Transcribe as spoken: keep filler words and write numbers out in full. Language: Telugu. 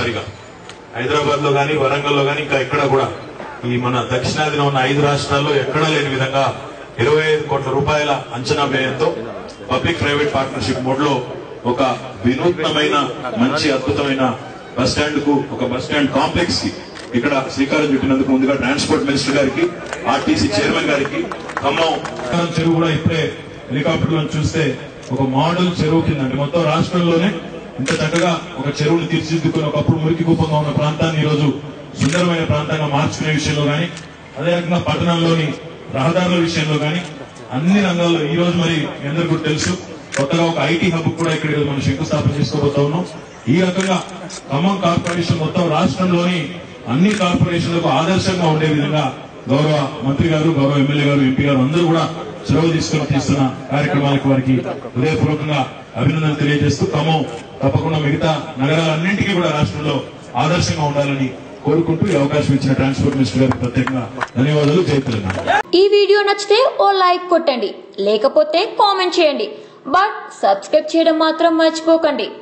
మొట్టమొదటిసారిగా హైదరాబాద్ లో గానీ వరంగల్ లో గానీ ఇంకా ఎక్కడ కూడా ఈ మన దక్షిణాదిలో ఉన్న ఐదు రాష్ట్రాల్లో ఎక్కడా లేని విధంగా ఇరవై ఐదు కోట్ల రూపాయల అంచనా వ్యయంతో పబ్లిక్ ప్రైవేట్ పార్ట్నర్షిప్ మోడ్ లో ఒక వినూత్నమైన మంచి అద్భుతమైన బస్ స్టాండ్ కు ఒక బస్ స్టాండ్ కాంప్లెక్స్ కి ఇక్కడ శ్రీకారం చుట్టినందుకు ముందుగా ట్రాన్స్పోర్ట్ మినిస్టర్ గారికి ఆర్టీసీ చైర్మన్ గారికి ఖమ్మం చెరువు కూడా ఇప్పుడే హెలికాప్టర్ లో చూస్తే ఒక మోడల్ చెరువు కింద అంటే మొత్తం రాష్ట్రంలోనే ఇంత చక్కగా ఒక చెరువును తీర్చిదిద్దుకుని ఒకప్పుడు మురికి కూపంగా ఉన్న ప్రాంతాన్ని ఈ రోజు సుందరమైన ప్రాంతంగా మార్చుకునే విషయంలో గానీ అదే రకంగా పట్టణంలోని రహదారుల విషయంలో గానీ అన్ని రంగాల్లో ఈ రోజు మరి మీ అందరికీ కూడా తెలుసు కొత్తగా ఒక ఐటీ హబ్ కూడా ఇక్కడ మనం శంకుస్థాపన చేసుకోబోతా ఉన్నాం. ఈ రకంగా ఖమ్మం కార్పొరేషన్ మొత్తం రాష్ట్రంలోని అన్ని కార్పొరేషన్లకు ఆదర్శంగా ఉండే విధంగా గౌరవ మంత్రి గారు గౌరవ ఎమ్మెల్యే గారు ఎంపీ గారు అందరూ కూడా చొరవ తీసుకుని తీస్తున్న కార్యక్రమాలకు వారికి హృదయపూర్వకంగా అభినందనలు తెలియజేస్తూ ఖమ్మం తప్పకుండా మిగతా నగరాలన్నింటికీ కూడా రాష్ట్రంలో ఆదర్శంగా ఉండాలని కోరుకుంటూ ఈ అవకాశం ఇచ్చిన ట్రాన్స్పోర్ట్ మినిస్టర్ గారికి ప్రత్యేకంగా ధన్యవాదాలు. జై తెలంగాణ. ఈ వీడియో నచ్చితే ఓ లైక్ కొట్టండి, లేకపోతే కామెంట్ చేయండి. బట్ సబ్స్క్రైబ్ చేయడం మాత్రం మర్చిపోకండి.